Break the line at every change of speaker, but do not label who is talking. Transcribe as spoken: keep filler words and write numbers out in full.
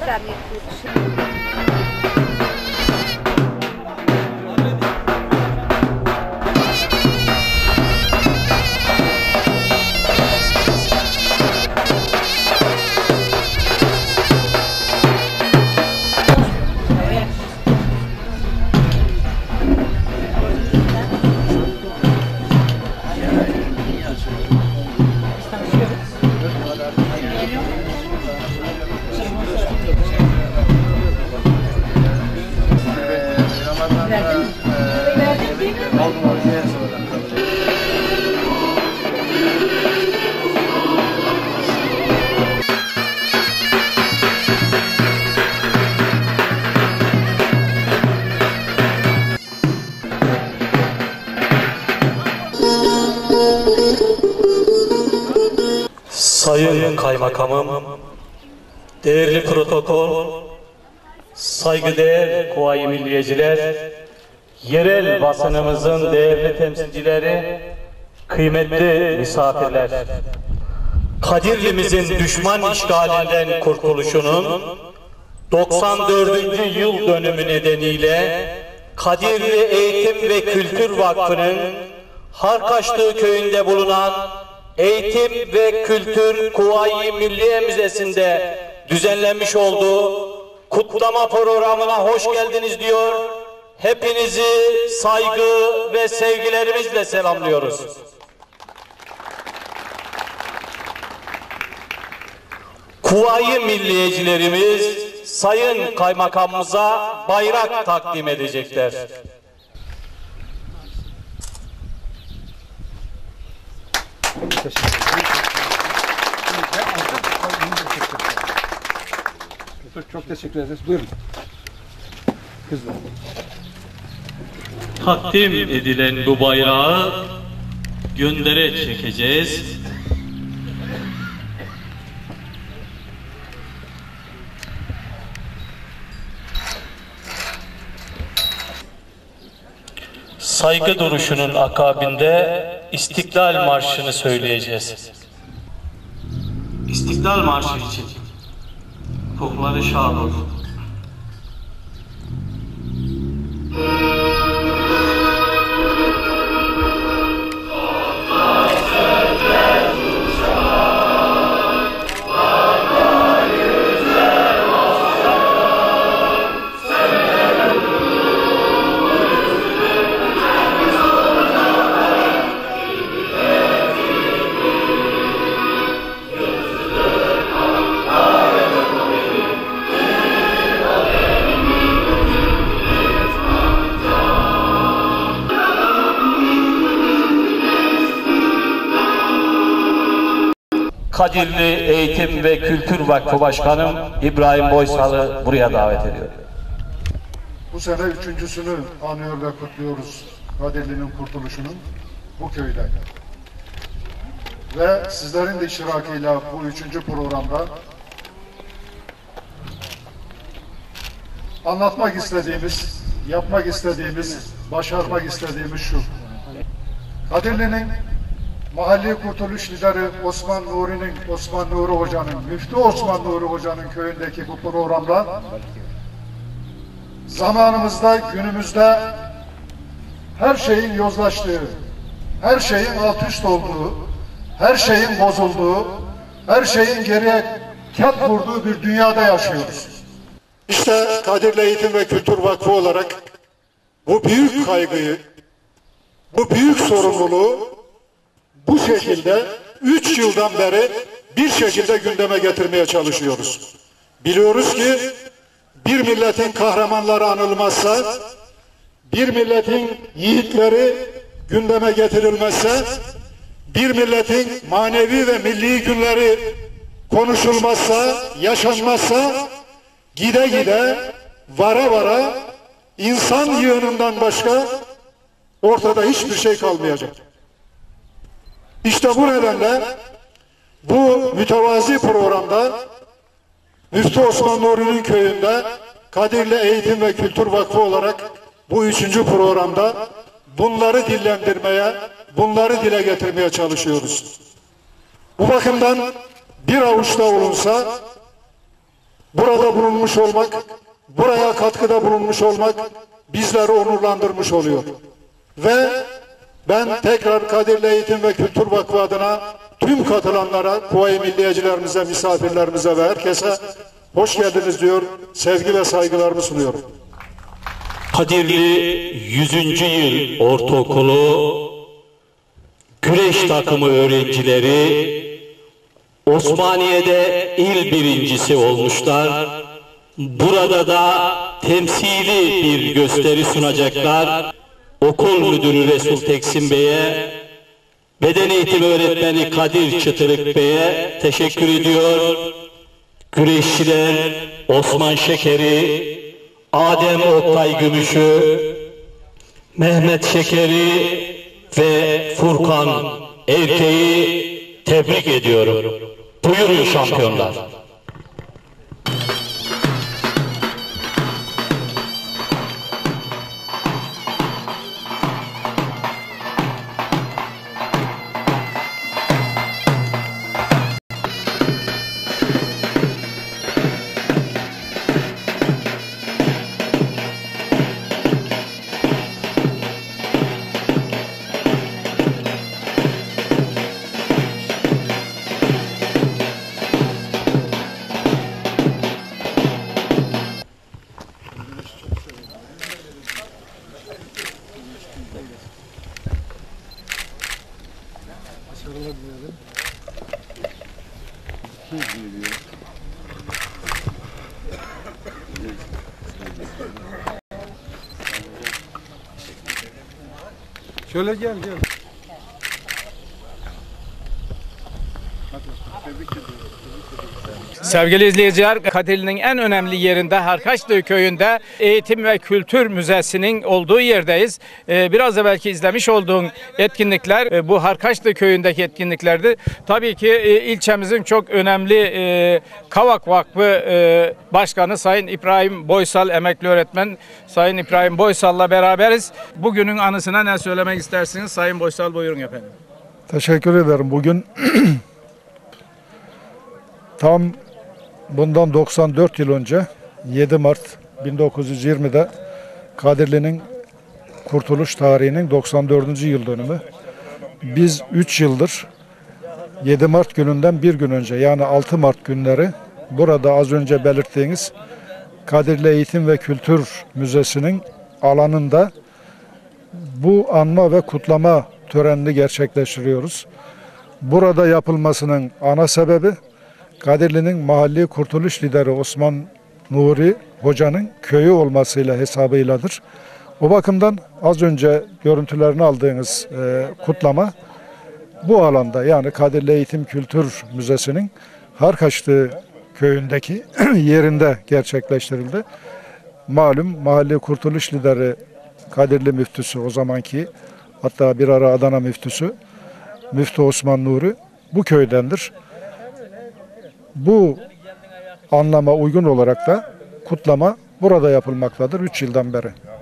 İslamiyet Kuruluşu.
Sayın Kaymakamım, değerli protokol, saygıdeğer Kuvayi Milliyeciler, yerel basınımızın değerli temsilcileri, kıymetli misafirler, Kadirli'mizin düşman işgalinden kurtuluşunun doksan dördüncü yıl dönümü nedeniyle Kadirli Eğitim ve Kültür Vakfı'nın Harkaçlı köyünde bulunan Eğitim ve Kültür Kuvayi Milliye Müzesi'nde düzenlenmiş olduğu kutlama programına hoş geldiniz diyor. Hepinizi saygı ve sevgilerimizle selamlıyoruz. Kuvayi milliyecilerimiz Sayın Kaymakamımıza bayrak takdim edecekler.
Çok teşekkür ederiz. Buyurun. Kızlar.
Takdim edilen bu bayrağı göndere çekeceğiz. Saygı duruşunun akabinde İstiklal Marşı'nı söyleyeceğiz. İstiklal Marşı için ruhları şad olsun. Kadirli Eğitim ve Kültür Vakfı Başkanım İbrahim Boysal'ı buraya davet ediyor.
Bu sene üçüncüsünü anıyor ve kutluyoruz Kadirli'nin kurtuluşunun bu köyde. Ve sizlerin de iştirakıyla bu üçüncü programda anlatmak istediğimiz, yapmak istediğimiz, başarmak istediğimiz şu. Kadirli'nin mahalli kurtuluş lideri Osman Nuri'nin, Osman Nuri Hoca'nın, Müftü Osman Nuri Hoca'nın köyündeki bu programda zamanımızda, günümüzde her şeyin yozlaştığı, her şeyin alt üst olduğu, her şeyin bozulduğu, her şeyin geriye ket vurduğu bir dünyada yaşıyoruz. İşte Kadirli Eğitim ve Kültür Vakfı olarak bu büyük kaygıyı, bu büyük sorumluluğu bu şekilde üç yıldan beri bir şekilde gündeme getirmeye çalışıyoruz. Biliyoruz ki bir milletin kahramanları anılmazsa, bir milletin yiğitleri gündeme getirilmezse, bir milletin manevi ve milli günleri konuşulmazsa, yaşanmazsa, gide gide, vara vara insan yığınından başka ortada hiçbir şey kalmayacak. İşte bu nedenle bu mütevazi programda Müftü Osman Nuri'nin köyünde Kadirli Eğitim ve Kültür Vakfı olarak bu üçüncü programda bunları dillendirmeye, bunları dile getirmeye çalışıyoruz. Bu bakımdan bir avuçta olunsa burada bulunmuş olmak, buraya katkıda bulunmuş olmak bizleri onurlandırmış oluyor. Ve ben tekrar Kadirli Eğitim ve Kültür Vakfı adına tüm katılanlara, Kuvayi Milliyecilerimize, misafirlerimize ve herkese hoş geldiniz diyor, sevgi ve saygılarımı sunuyorum.
Kadirli yüzüncü yıl ortaokulu güreş takımı öğrencileri Osmaniye'de il birincisi olmuşlar. Burada da temsili bir gösteri sunacaklar. Okul müdürü Resul Teksin Bey'e, beden eğitimi öğretmeni Kadir Çıtırık Bey'e teşekkür ediyor. Güreşçiler Osman Şekeri, Adem Oktay Gümüş'ü, Mehmet Şekeri ve Furkan Erkeği tebrik ediyorum. Buyurun şampiyonlar.
Şöyle gel gel.
Sevgili izleyiciler, Kadirli'nin en önemli yerinde Harkaçlı Köyü'nde Eğitim ve Kültür Müzesi'nin olduğu yerdeyiz. Ee, biraz evvelki izlemiş olduğun etkinlikler e, bu Harkaçlı Köyü'ndeki etkinliklerdi. Tabii ki e, ilçemizin çok önemli e, Kavak Vakfı e, Başkanı Sayın İbrahim Boysal, emekli öğretmen Sayın İbrahim Boysal'la beraberiz. Bugünün anısına ne söylemek istersiniz? Sayın Boysal, buyurun efendim.
Teşekkür ederim. Bugün tam bundan doksan dört yıl önce yedi Mart bin dokuz yüz yirmi'de Kadirli'nin kurtuluş tarihinin doksan dördüncü yıl dönümü. Biz üç yıldır yedi Mart gününden bir gün önce, yani altı Mart günleri burada az önce belirttiğiniz Kadirli Eğitim ve Kültür Müzesi'nin alanında bu anma ve kutlama törenini gerçekleştiriyoruz. Burada yapılmasının ana sebebi Kadirli'nin mahalli kurtuluş lideri Osman Nuri Hoca'nın köyü olmasıyla hesabıyladır. O bakımdan az önce görüntülerini aldığınız e, kutlama bu alanda, yani Kadirli Eğitim Kültür Müzesi'nin Harkaçlı köyündeki yerinde gerçekleştirildi. Malum mahalli kurtuluş lideri Kadirli müftüsü, o zamanki hatta bir ara Adana müftüsü Müftü Osman Nuri bu köydendir. Bu anlama uygun olarak da kutlama burada yapılmaktadır üç yıldan beri.